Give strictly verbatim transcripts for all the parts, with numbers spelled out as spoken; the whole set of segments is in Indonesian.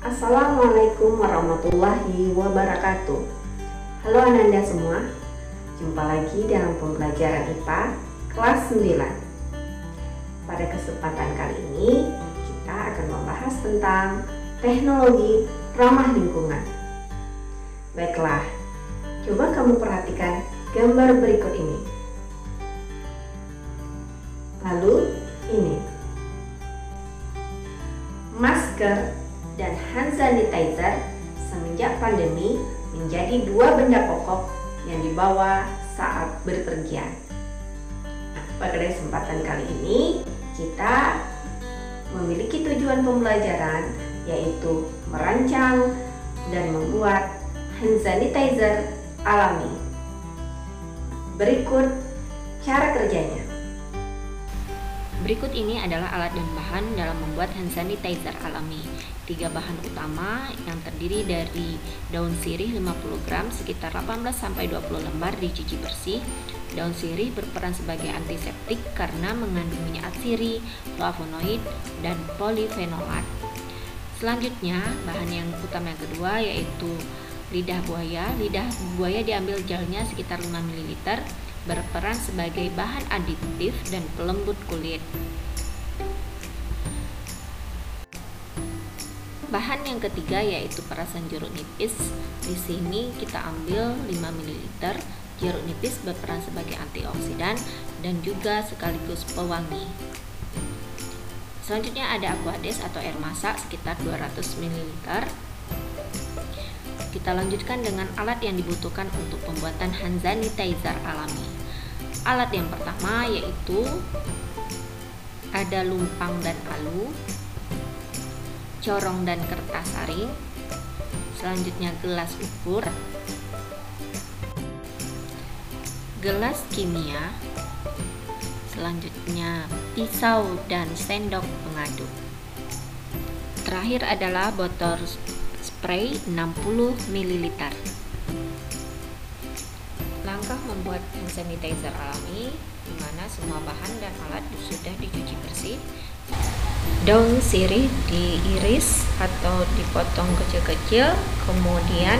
Assalamualaikum warahmatullahi wabarakatuh. Halo Ananda semua, jumpa lagi dalam pembelajaran I P A kelas sembilan. Pada kesempatan kali ini kita akan membahas tentang teknologi ramah lingkungan. Baiklah, coba kamu perhatikan gambar berikut ini. Lalu ini masker dan hand sanitizer semenjak pandemi menjadi dua benda pokok yang dibawa saat berpergian. Nah, pada kesempatan kali ini kita memiliki tujuan pembelajaran, yaitu merancang dan membuat hand sanitizer alami. Berikut cara kerjanya. Berikut ini adalah alat dan bahan dalam membuat hand sanitizer alami. Tiga bahan utama yang terdiri dari daun sirih lima puluh gram sekitar delapan belas sampai dua puluh lembar dicuci bersih. Daun sirih berperan sebagai antiseptik karena mengandung minyak sirih, flavonoid, dan polifenolat. Selanjutnya, bahan yang utama yang kedua yaitu lidah buaya. Lidah buaya diambil gelnya sekitar lima mililiter, berperan sebagai bahan aditif dan pelembut kulit. Bahan yang ketiga yaitu perasan jeruk nipis. Di sini kita ambil lima mililiter. Jeruk nipis berperan sebagai antioksidan dan juga sekaligus pewangi. Selanjutnya ada aquades atau air masak sekitar dua ratus mililiter. Kita lanjutkan dengan alat yang dibutuhkan untuk pembuatan hand sanitizer alami. Alat yang pertama yaitu ada lumpang dan alu, corong dan kertas saring, selanjutnya gelas ukur, gelas kimia, selanjutnya pisau dan sendok pengaduk. Terakhir adalah botol spray enam puluh mililiter. Langkah membuat hand sanitizer alami, di mana semua bahan dan alat sudah dicuci bersih. Daun sirih diiris atau dipotong kecil-kecil, kemudian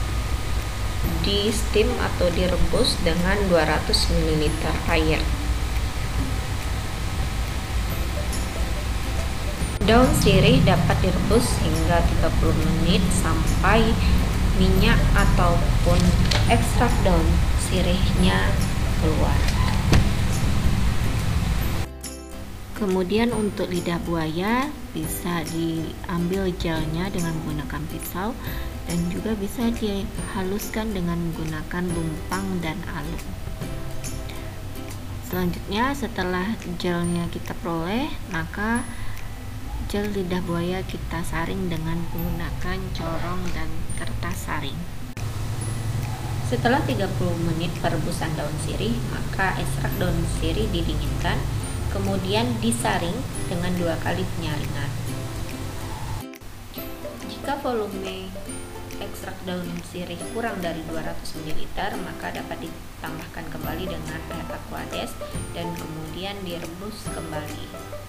di steam atau direbus dengan dua ratus mililiter air. Daun sirih dapat direbus hingga tiga puluh menit sampai minyak ataupun ekstrak daun sirihnya keluar. Kemudian untuk lidah buaya bisa diambil gelnya dengan menggunakan pisau dan juga bisa dihaluskan dengan menggunakan lumpang dan alu. Selanjutnya setelah gelnya kita peroleh, maka gel lidah buaya kita saring dengan menggunakan corong dan kertas saring. Setelah tiga puluh menit perebusan daun sirih, maka ekstrak daun sirih didinginkan, kemudian disaring dengan dua kali penyaringan. Jika volume ekstrak daun sirih kurang dari dua ratus mililiter, maka dapat ditambahkan kembali dengan air aquades dan kemudian direbus kembali.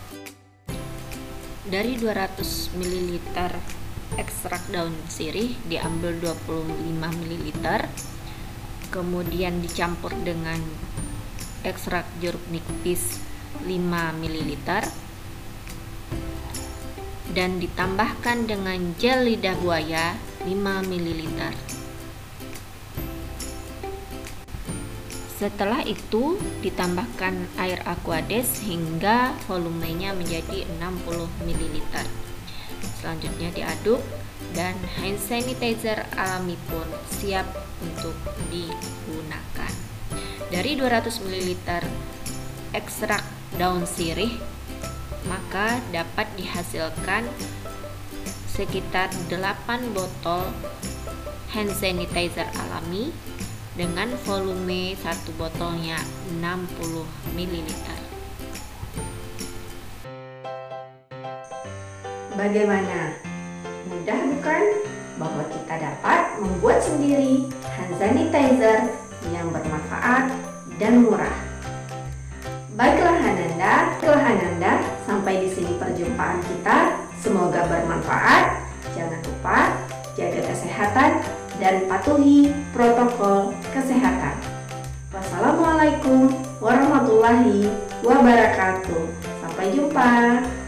Dari dua ratus mililiter ekstrak daun sirih diambil dua puluh lima mililiter, kemudian dicampur dengan ekstrak jeruk nipis lima mililiter dan ditambahkan dengan gel lidah buaya lima mililiter. Setelah itu ditambahkan air aquades hingga volumenya menjadi enam puluh mililiter. Selanjutnya diaduk dan hand sanitizer alami pun siap untuk digunakan. Dari dua ratus mililiter ekstrak daun sirih, maka dapat dihasilkan sekitar delapan botol hand sanitizer alami dengan volume satu botolnya enam puluh mililiter. Bagaimana? Mudah bukan? Bahwa kita dapat membuat sendiri hand sanitizer yang bermanfaat dan murah. Baiklah Ananda, baiklah Ananda, sampai di sini perjumpaan kita. Semoga bermanfaat. Jangan kesehatan dan patuhi protokol kesehatan. Wassalamualaikum warahmatullahi wabarakatuh. Sampai jumpa.